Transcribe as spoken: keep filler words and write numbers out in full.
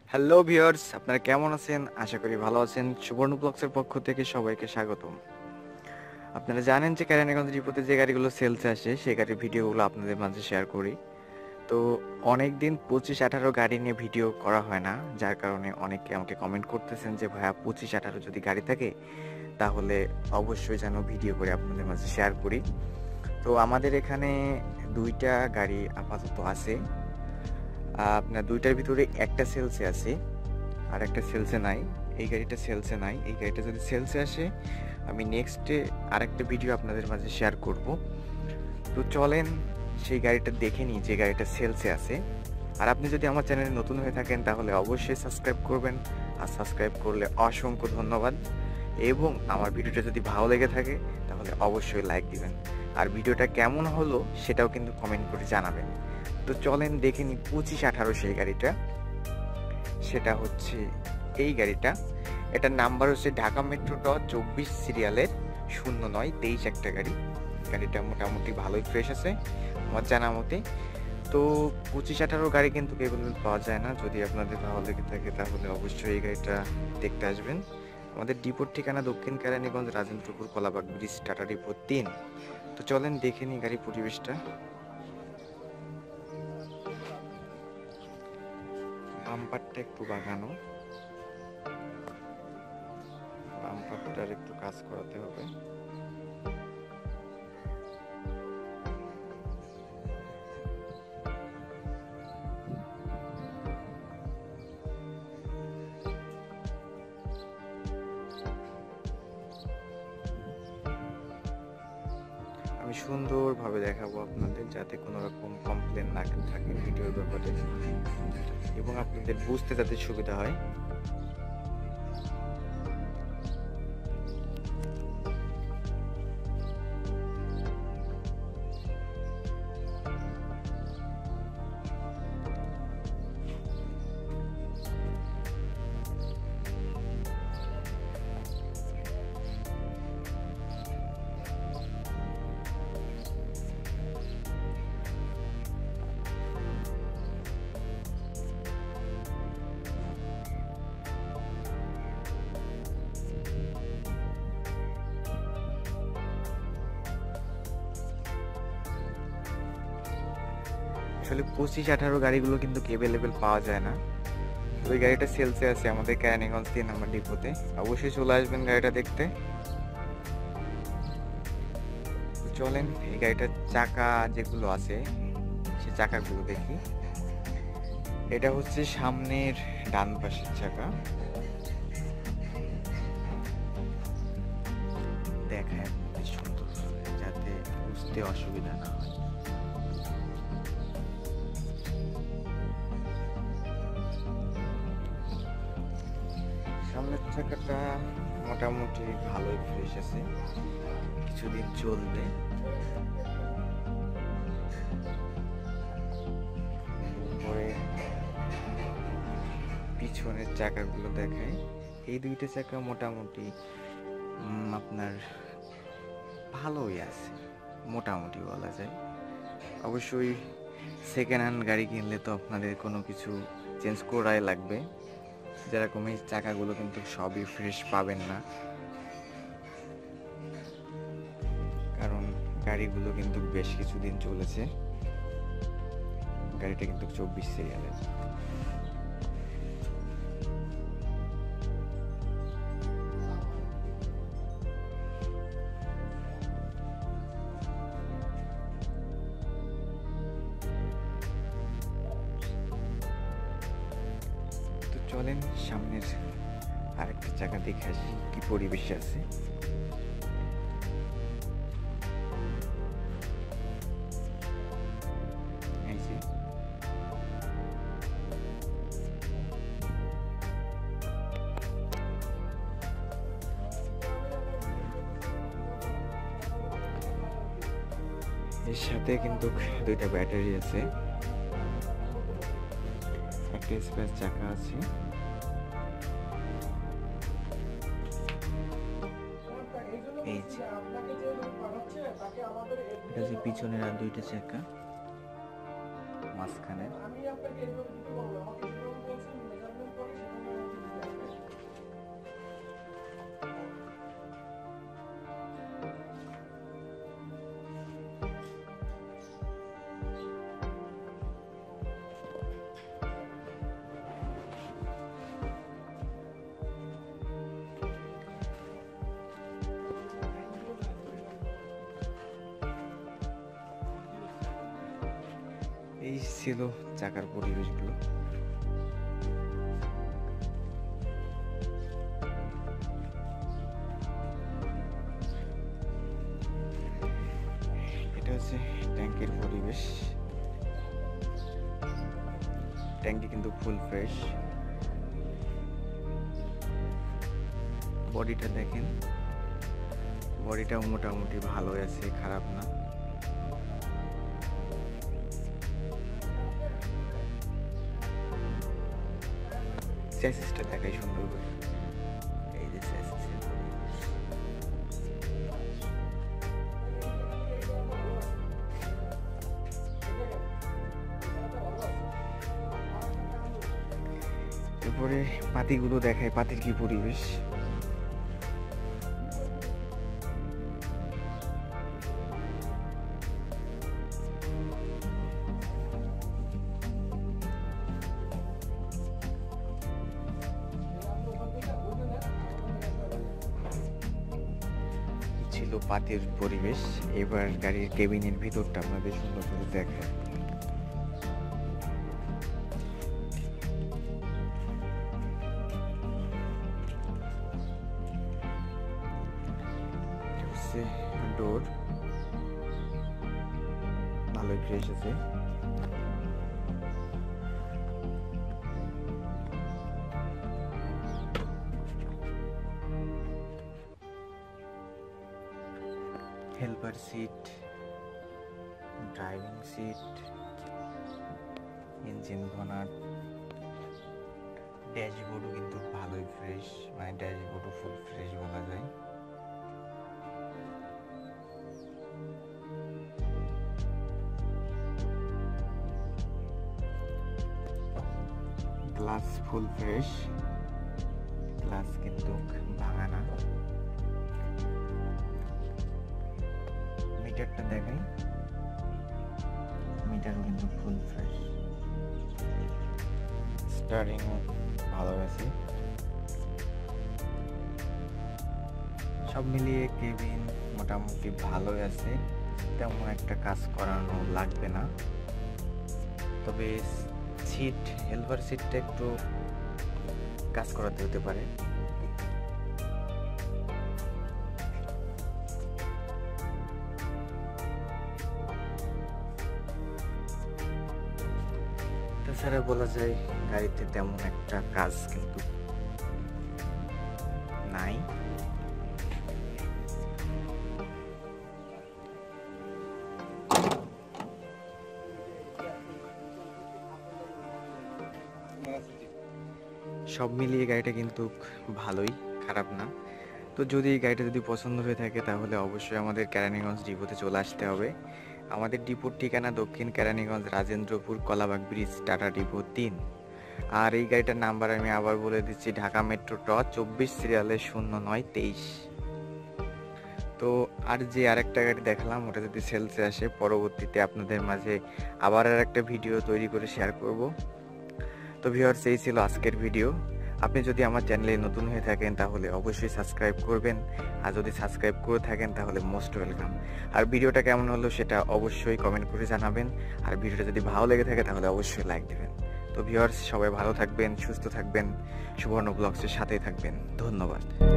Hello viewers, আপনারা কেমন আছেন? আশা করি ভালো আছেন। সুবর্ণ ব্লগসের পক্ষ থেকে সবাইকে স্বাগতম। আপনারা জানেন যে কেরানীগঞ্জ ডিপোতে যে গাড়িগুলো সেলসে আসে সেই গাড়ির ভিডিওগুলো আপনাদের মাঝে শেয়ার করি। তো অনেকদিন পঁচিশ আঠারো গাড়ি নিয়ে ভিডিও করা হয় না, যার কারণে অনেকে আমাকে কমেন্ট করতেছেন যে ভাইয়া পঁচিশ আঠারো যদি গাড়ি থাকে তাহলে অবশ্যই যেন ভিডিও করে আপনাদের মাঝে শেয়ার করি। তো আমাদের এখানে দুইটা গাড়ি আপাতত আছে। আপনার দুইটার ভিতরে একটা সেলসে আছে আর একটা সেলসে নাই। এই গাড়িটা সেলসে নাই। এই গাড়িটা যদি সেলসে আসে আমি নেক্সটে আরেকটা ভিডিও আপনাদের মাঝে শেয়ার করব। তো চলেন সেই গাড়িটা দেখে নিই যে গাড়িটা সেলসে আছে। আর আপনি যদি আমার চ্যানেলে নতুন হয়ে থাকেন তাহলে অবশ্যই সাবস্ক্রাইব করবেন, আর সাবস্ক্রাইব করলে অসংখ্য ধন্যবাদ। এবং আমার ভিডিওটা যদি ভালো লেগে থাকে তাহলে অবশ্যই লাইক দিবেন, আর ভিডিওটা কেমন হলো সেটাও কিন্তু কমেন্ট করে জানাবেন। তো চলেন দেখে নিই পঁচিশ আঠারো সেই গাড়িটা। সেটা হচ্ছে এই গাড়িটা। এটার নাম্বার হচ্ছে ঢাকা মেট্রো ট চব্বিশ সিরিয়ালের শূন্য নয় তেইশ একটা গাড়ি। গাড়িটা মোটামুটি ভালোই ফ্রেশ আছে আমার জানা মতে। তো পঁচিশ আঠারো গাড়ি কিন্তু অ্যাভেলেবল পাওয়া যায় না। যদি আপনাদের ভালো লেগে থাকে তাহলে অবশ্যই এই গাড়িটা দেখতে আসবেন। আমাদের ডিপোর ঠিকানা দক্ষিণ কেরানীগঞ্জ, রাজেন্দ্রপুর, কলাবাগ ব্রিজ, টাটা ডিপো তিন। তো চলেন দেখে নিই গাড়ির পরিবেশটা। বাম্পারটা একটু বাগানো, বাম্পারটার একটু কাজ করাতে হবে। আমি সুন্দরভাবে দেখাবো আপনাদের, যাতে কোনো রকম কমপ্লেন না থাকে ভিডিওর ব্যাপারে এবং আপনাদের বুঝতে যাতে সুবিধা হয়। আসলে পঁচিশ আঠারো গাড়িগুলো কিন্তু অ্যাভেলেবেল পাওয়া যায় না। ওই গাড়িটা সেলসে আছে আমাদের কেরানীগঞ্জ তিন নম্বর ডিপোতে। অবশ্যই চলে আসবেন গাড়িটা দেখতে। চলেন এই গাড়িটার চাকা যেগুলো আছে সে চাকাগুলো দেখি। এটা হচ্ছে সামনের ডান পাশের চাকা, দেখায় বেশ সুন্দর যাতে বুঝতে অসুবিধা না হয়। সামনের চাকাটা মোটামুটি ভালোই ফ্রেশ আছে, কিছুদিন চলবে। পরে পিছনের চাকাগুলো দেখায়। এই দুইটা চাকা মোটামুটি আপনার ভালোই আছে, মোটামুটি বলা যায়। অবশ্যই সেকেন্ড হ্যান্ড গাড়ি কিনলে তো আপনাদের কোনো কিছু চেঞ্জ করাই লাগবে। যেরকম এই চাকাগুলো কিন্তু সবই ফ্রেশ পাবেন না, কারণ গাড়িগুলো কিন্তু বেশ কিছুদিন চলেছে। গাড়িটা কিন্তু চব্বিশ সিরিয়ালের। তো চলেন সামনের আরেকটা চাকা দেখে আসি কি পরিবেশে আছে। এই যে এর সাথে কিন্তু দুইটা ব্যাটারি আছে, একটা স্পেস চাকা আছে। এই যে এটা যে পিছনের আর দুইটা চাকা, মাঝখানে এই ছিল চাকার পরিবেশগুলো। এটা হচ্ছে ট্যাঙ্কের পরিবেশ। ট্যাঙ্কি কিন্তু ফুল ফ্রেশ। বডিটা দেখেন, বডিটাও মোটামুটি ভালো আছে, খারাপ না। চ্যাসিসটা দেখাই সুন্দর করে। এই যে চ্যাসিসের পরিবেশ। এরপরে পাতিগুলো দেখায়, পাতির কি পরিবেশ। ছিল পাতির পরিবেশ। এবার গাড়ির কেবিনের ভিতরটা আপনাদের সুন্দর করে দেখায়। ডোর ভালোই ফ্রেশ আছে। Helper seat, driving seat, engine bonnet, ড্যাশবোর্ডও কিন্তু ভালোই ফ্রেশ, মানে ড্যাশবোর্ডও ফুল ফ্রেশ বলা যায়। গ্লাস ফুল ফ্রেশ, গ্লাস কিন্তু ভাঙা না। মিটারটা দেখাই, মিটারও কিন্তু ফুল ফ্রেশ। স্টারিং ভালো আছে। সব মিলিয়ে কেবিন মোটামুটি ভালোই আছে, তেমন একটা কাজ করানো লাগবে না। তবে সিট, হেল্পার সিটটা একটু কাজ করাতে হতে পারে। তাছাড়া বলা যায় গাড়িতে তেমন একটা কাজ কিন্তু নাই। সব মিলিয়ে গাড়িটা কিন্তু ভালোই, খারাপ না। তো যদি এই গাড়িটা যদি পছন্দ হয়ে থাকে তাহলে অবশ্যই আমাদের কেরানীগঞ্জ ডিপোতে চলে আসতে হবে। আমাদের ডিপোর ঠিকানা দক্ষিণ কেরানীগঞ্জ, রাজেন্দ্রপুর, কলাবাগ ব্রিজ, টাটা ডিপো তিন। আর এই গাড়িটার নাম্বার আমি আবার বলে দিচ্ছি, ঢাকা মেট্রো ট চব্বিশ সিরিয়ালের শূন্য নয় তেইশ। তো আর যে আরেকটা গাড়ি দেখালাম ওটা যদি সেলসে আসে পরবর্তীতে আপনাদের মাঝে আবার আর একটা ভিডিও তৈরি করে শেয়ার করব। তো ভিউয়ার্স, এই ছিল আজকের ভিডিও। আপনি যদি আমার চ্যানেলে নতুন হয়ে থাকেন তাহলে অবশ্যই সাবস্ক্রাইব করবেন, আর যদি সাবস্ক্রাইব করে থাকেন তাহলে মোস্ট ওয়েলকাম। আর ভিডিওটা কেমন হলো সেটা অবশ্যই কমেন্ট করে জানাবেন, আর ভিডিওটা যদি ভালো লেগে থাকে তাহলে অবশ্যই লাইক দেবেন। তো ভিউয়ার্স, সবাই ভালো থাকবেন, সুস্থ থাকবেন, সুবর্ণ ব্লগসের সাথেই থাকবেন। ধন্যবাদ।